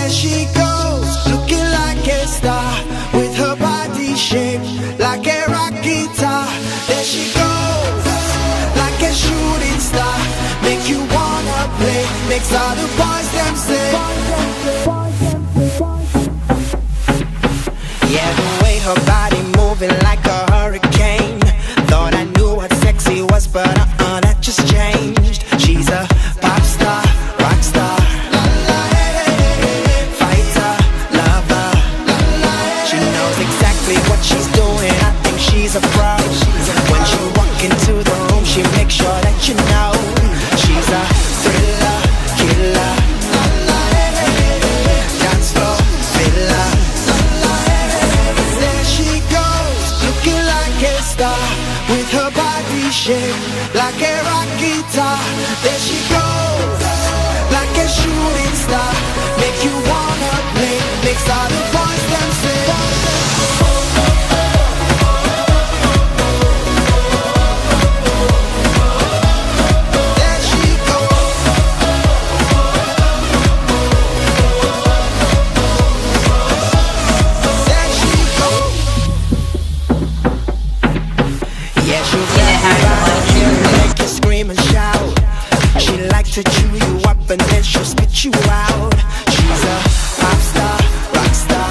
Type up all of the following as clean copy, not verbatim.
There she goes, looking like a star, with her body shaped like a rock guitar. There she goes, like a shooting star, make you wanna play, makes all the boys them say. Yeah, the way her body moving like a hurricane. Thought I knew what sexy was, but that just changed. She's a pop star, rock star, fighter, lover. She knows exactly what she's doing. I think she's a pro. When she walk into the room, she makes sure that you know she's a thriller, killer, dance floor filler. There she goes, looking like a star, with her body shaped like a rock guitar. There she goes, like a shooting star, make you wanna play, makes all the boys them say. There she goes, there she goes. Yeah, she'll make you scream and shout. She likes to chew you up and then she'll spit you out. She's a pop star, rock star,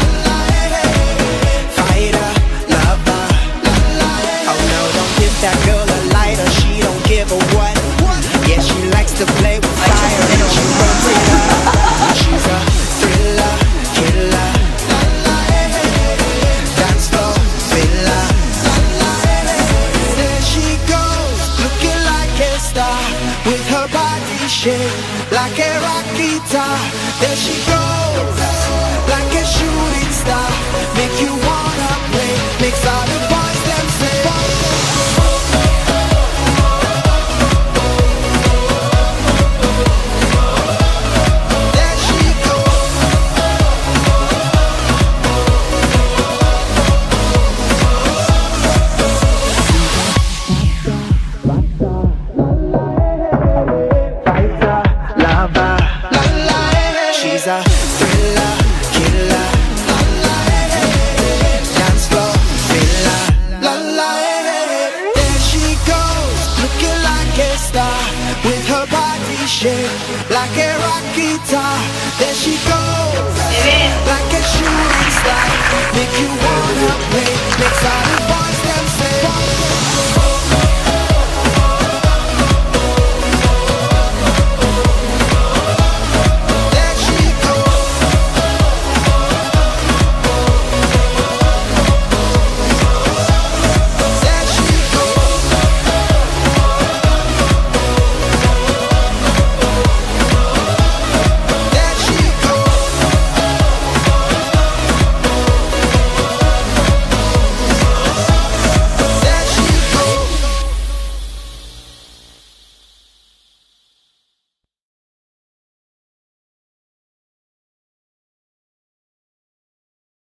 fighter, lover. Oh no, don't give that girl a lighter, she don't give a what. Yeah, she likes to play with fire and she burns it up. She's a thriller, killer, dance floor filler. There she goes, looking like a star, with her body shaped like a rock guitar. There she goes, like a shooting star, make you wanna play, makes all the boys them say. There she goes, fighter, lover. She's a thriller, killer, dance floor filler. There she goes, looking like a star, with her body shaped like a rock guitar. There she goes, like a shooting star, make you wanna play, makes all the boys